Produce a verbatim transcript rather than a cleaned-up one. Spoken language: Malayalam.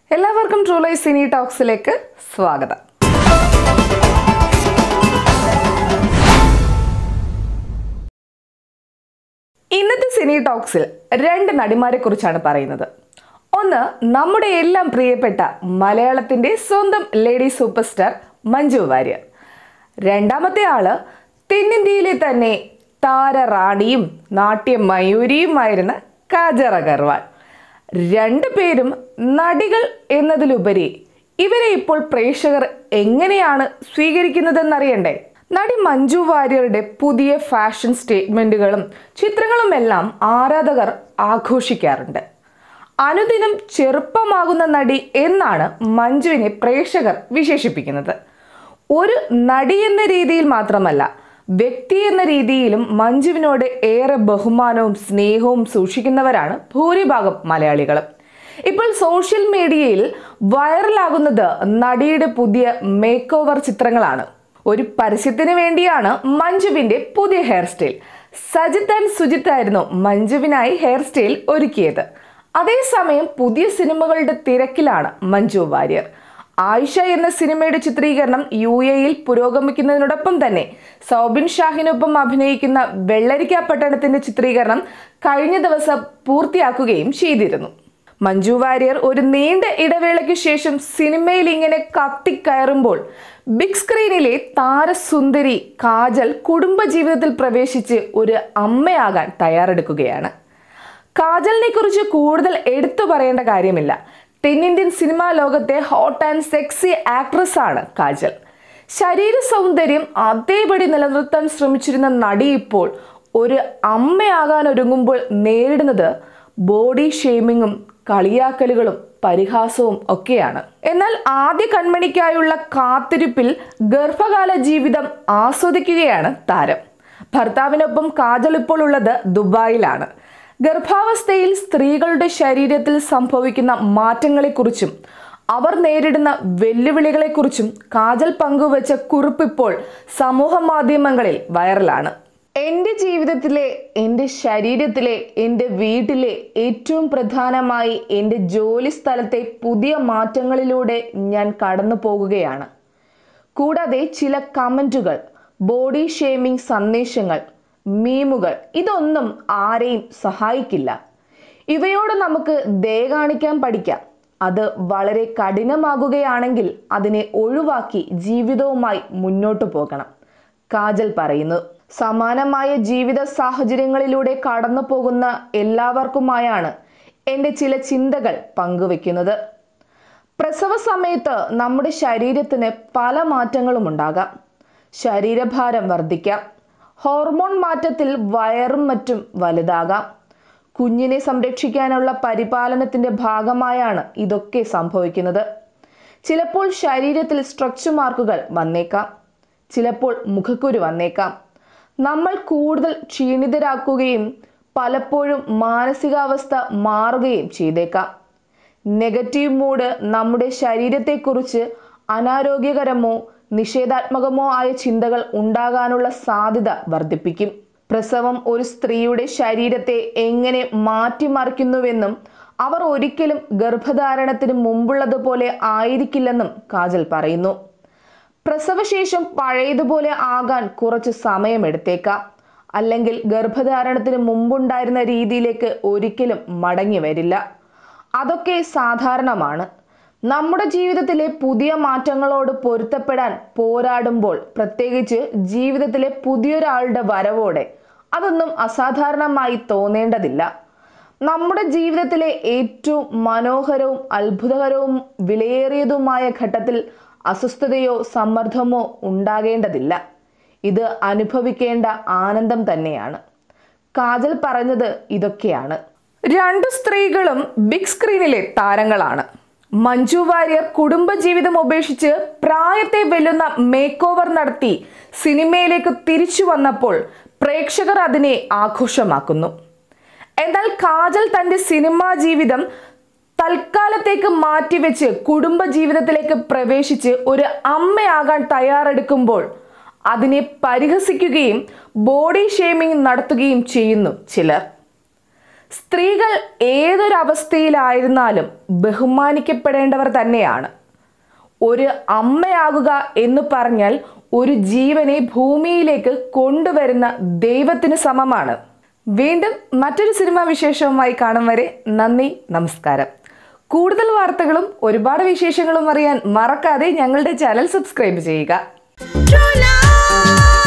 എല്ലാവർക്കും ട്രൂ ലൈഫ് സിനി ടോക്സിലേക്ക് സ്വാഗതം. ഇന്നത്തെ സിനി ടോക്സിൽ രണ്ട് നടിമാരെ കുറിച്ചാണ് പറയുന്നത്. ഒന്ന്, നമ്മുടെ എല്ലാം പ്രിയപ്പെട്ട മലയാളത്തിന്റെ സ്വന്തം lady super star Manju Warrier. രണ്ടാമത്തെ ആള് തെന്നിന്ത്യയിലെ തന്നെ താരറാണിയും നാട്യമയൂരിയുമായിരുന്ന കാജൽ അഗർവാൾ. രണ്ടു പേരും നടികൾ എന്നതിലുപരി ഇവരെ ഇപ്പോൾ പ്രേക്ഷകർ എങ്ങനെയാണ് സ്വീകരിക്കുന്നതെന്നറിയണ്ടേ? നടി മഞ്ജു വാര്യരുടെ പുതിയ ഫാഷൻ സ്റ്റേറ്റ്മെന്റുകളും ചിത്രങ്ങളുമെല്ലാം ആരാധകർ ആഘോഷിക്കാറുണ്ട്. അനുദിനം ചെറുപ്പമാകുന്ന നടി എന്നാണ് മഞ്ജുവിനെ പ്രേക്ഷകർ വിശേഷിപ്പിക്കുന്നത്. ഒരു നടി എന്ന രീതിയിൽ മാത്രമല്ല, വ്യക്തി എന്ന രീതിയിലും മഞ്ജുവിനോട് ഏറെ ബഹുമാനവും സ്നേഹവും സൂക്ഷിക്കുന്നവരാണ് ഭൂരിഭാഗം മലയാളികളും. ഇപ്പോൾ സോഷ്യൽ മീഡിയയിൽ വൈറലാകുന്നത് നടിയുടെ പുതിയ മേക്ക് ഓവർ ചിത്രങ്ങളാണ്. ഒരു പരസ്യത്തിന് വേണ്ടിയാണ് മഞ്ജുവിന്റെ പുതിയ hair style. Sajith and Sujith ആയിരുന്നു മഞ്ജുവിനായി ഹെയർ സ്റ്റൈൽ ഒരുക്കിയത്. അതേസമയം പുതിയ സിനിമകളുടെ തിരക്കിലാണ് മഞ്ജു വാര്യർ. ആയിഷ എന്ന സിനിമയുടെ ചിത്രീകരണം യു എയിൽ പുരോഗമിക്കുന്നതിനോടൊപ്പം തന്നെ സൗബിൻ ഷാഹിനൊപ്പം അഭിനയിക്കുന്ന വെള്ളരിക്ക പട്ടണത്തിന്റെ ചിത്രീകരണം കഴിഞ്ഞ ദിവസം പൂർത്തിയാക്കുകയും ചെയ്തിരുന്നു. മഞ്ജു വാര്യർ ഒരു നീണ്ട ഇടവേളയ്ക്ക് ശേഷം സിനിമയിൽ ഇങ്ങനെ കത്തിക്കയറുമ്പോൾ ബിഗ് സ്ക്രീനിലെ താരസുന്ദരി കാജൽ കുടുംബജീവിതത്തിൽ പ്രവേശിച്ച് ഒരു അമ്മയാകാൻ തയ്യാറെടുക്കുകയാണ്. കാജലിനെ കുറിച്ച് കൂടുതൽ എടുത്തു പറയേണ്ട കാര്യമില്ല. തെന്നിന്ത്യൻ സിനിമാ ലോകത്തെ ഹോട്ട് ആൻഡ് സെക്സി ആക്ട്രസ് ആണ് കാജൽ. ശരീര സൗന്ദര്യം അതേപടി നിലനിർത്താൻ ശ്രമിച്ചിരുന്ന നടി ഇപ്പോൾ ഒരു അമ്മയാകാൻ ഒരുങ്ങുമ്പോൾ നേരിടുന്നത് ബോഡി ഷെയ്മിങ്ങും കളിയാക്കലുകളും പരിഹാസവും ഒക്കെയാണ്. എന്നാൽ ആദ്യ കൺമണിക്കായുള്ള കാത്തിരിപ്പിൽ ഗർഭകാല ജീവിതം ആസ്വദിക്കുകയാണ് താരം. ഭർത്താവിനൊപ്പം കാജൽ ഇപ്പോൾ ഉള്ളത് ദുബായിലാണ്. ഗർഭാവസ്ഥയിൽ സ്ത്രീകളുടെ ശരീരത്തിൽ സംഭവിക്കുന്ന മാറ്റങ്ങളെക്കുറിച്ചും അവർ നേരിടുന്ന വെല്ലുവിളികളെക്കുറിച്ചും കാജൽ പങ്കുവച്ച കുറിപ്പിപ്പോൾ സമൂഹ മാധ്യമങ്ങളിൽ വൈറലാണ്. എൻ്റെ ജീവിതത്തിലെ, എൻ്റെ ശരീരത്തിലെ, എൻ്റെ വീട്ടിലെ ഏറ്റവും പ്രധാനമായി എൻ്റെ ജോലി സ്ഥലത്തെ പുതിയ മാറ്റങ്ങളിലൂടെ ഞാൻ കടന്നു പോകുകയാണ്. കൂടാതെ ചില കമൻറ്റുകൾ, ബോഡി ഷേമിംഗ് സന്ദേശങ്ങൾ, മീമുകൾ, ഇതൊന്നും ആരെയും സഹായിക്കില്ല. ഇവയോട് നമുക്ക് ദയ കാണിക്കാൻ പഠിക്കാം. അത് വളരെ കഠിനമാകുകയാണെങ്കിൽ അതിനെ ഒഴിവാക്കി ജീവിതവുമായി മുന്നോട്ടു പോകണം, കാജൽ പറയുന്നു. സമാനമായ ജീവിത സാഹചര്യങ്ങളിലൂടെ കടന്നു പോകുന്ന എല്ലാവർക്കുമായാണ് എൻ്റെ ചില ചിന്തകൾ പങ്കുവെക്കുന്നത്. പ്രസവ സമയത്ത് നമ്മുടെ ശരീരത്തിന് പല മാറ്റങ്ങളും ഉണ്ടാകാം. ശരീരഭാരം വർദ്ധിക്കാം. ഹോർമോൺ മാറ്റത്തിൽ വയറും മറ്റും വലുതാകാം. കുഞ്ഞിനെ സംരക്ഷിക്കാനുള്ള പരിപാലനത്തിന്റെ ഭാഗമായാണ് ഇതൊക്കെ സംഭവിക്കുന്നത്. ചിലപ്പോൾ ശരീരത്തിൽ സ്ട്രെച്ച് മാർക്കുകൾ വന്നേക്കാം. ചിലപ്പോൾ മുഖക്കുരു വന്നേക്കാം. നമ്മൾ കൂടുതൽ ക്ഷീണിതരാക്കുകയും പലപ്പോഴും മാനസികാവസ്ഥ മാറുകയും ചെയ്തേക്കാം. നെഗറ്റീവ് മൂഡ് നമ്മുടെ ശരീരത്തെക്കുറിച്ച് അനാരോഗ്യകരമോ നിഷേധാത്മകമോ ആയ ചിന്തകൾ ഉണ്ടാകാനുള്ള സാധ്യത വർദ്ധിപ്പിക്കും. പ്രസവം ഒരു സ്ത്രീയുടെ ശരീരത്തെ എങ്ങനെ മാറ്റിമറിക്കുന്നുവെന്നും അവർ ഒരിക്കലും ഗർഭധാരണത്തിന് മുമ്പുള്ളതുപോലെ ആയിരിക്കില്ലെന്നും കാജൽ പറയുന്നു. പ്രസവശേഷം പഴയതുപോലെ ആകാൻ കുറച്ച് സമയമെടുത്തേക്കാം. അല്ലെങ്കിൽ ഗർഭധാരണത്തിന് മുമ്പുണ്ടായിരുന്ന രീതിയിലേക്ക് ഒരിക്കലും മടങ്ങി വരില്ല. അതൊക്കെ സാധാരണമാണ്. നമ്മുടെ ജീവിതത്തിലെ പുതിയ മാറ്റങ്ങളോട് പൊരുത്തപ്പെടാൻ പോരാടുമ്പോൾ, പ്രത്യേകിച്ച് ജീവിതത്തിലെ പുതിയൊരാളുടെ വരവോടെ, അതൊന്നും അസാധാരണമായി തോന്നേണ്ടതില്ല. നമ്മുടെ ജീവിതത്തിലെ ഏറ്റവും മനോഹരവും അത്ഭുതകരവും വിലയേറിയതുമായ ഘട്ടത്തിൽ അസ്വസ്ഥതയോ സമ്മർദ്ദമോ ഉണ്ടാകേണ്ടതില്ല. ഇത് അനുഭവിക്കേണ്ട ആനന്ദം തന്നെയാണ്. കാജൽ പറഞ്ഞത് ഇതൊക്കെയാണ്. രണ്ടു സ്ത്രീകളും ബിഗ് സ്ക്രീനിലെ താരങ്ങളാണ്. മഞ്ജു വാര്യർ കുടുംബജീവിതം ഉപേക്ഷിച്ച് പ്രായത്തെ വെല്ലുന്ന മേക്ക് ഓവർ നടത്തി സിനിമയിലേക്ക് തിരിച്ചു വന്നപ്പോൾ പ്രേക്ഷകർ അതിനെ ആഘോഷമാക്കുന്നു. എന്നാൽ കാജൽ തന്റെ സിനിമാ ജീവിതം തൽക്കാലത്തേക്ക് മാറ്റിവെച്ച് കുടുംബജീവിതത്തിലേക്ക് പ്രവേശിച്ച് ഒരു അമ്മയാകാൻ തയ്യാറെടുക്കുമ്പോൾ അതിനെ പരിഹസിക്കുകയും ബോഡി ഷേമിംഗ് നടത്തുകയും ചെയ്യുന്നു ചിലർ. സ്ത്രീകൾ ഏതൊരവസ്ഥയിലായിരുന്നാലും ബഹുമാനിക്കപ്പെടേണ്ടവർ തന്നെയാണ്. ഒരു അമ്മയാകുക എന്ന് പറഞ്ഞാൽ ഒരു ജീവനെ ഭൂമിയിലേക്ക് കൊണ്ടുവരുന്ന ദൈവത്തിന് സമമാണ്. വീണ്ടും മറ്റൊരു സിനിമാ വിശേഷവുമായി കാണും വരെ നന്ദി, നമസ്കാരം. കൂടുതൽ വാർത്തകളും ഒരുപാട് വിശേഷങ്ങളും അറിയാൻ മറക്കാതെ ഞങ്ങളുടെ ചാനൽ സബ്സ്ക്രൈബ് ചെയ്യുക.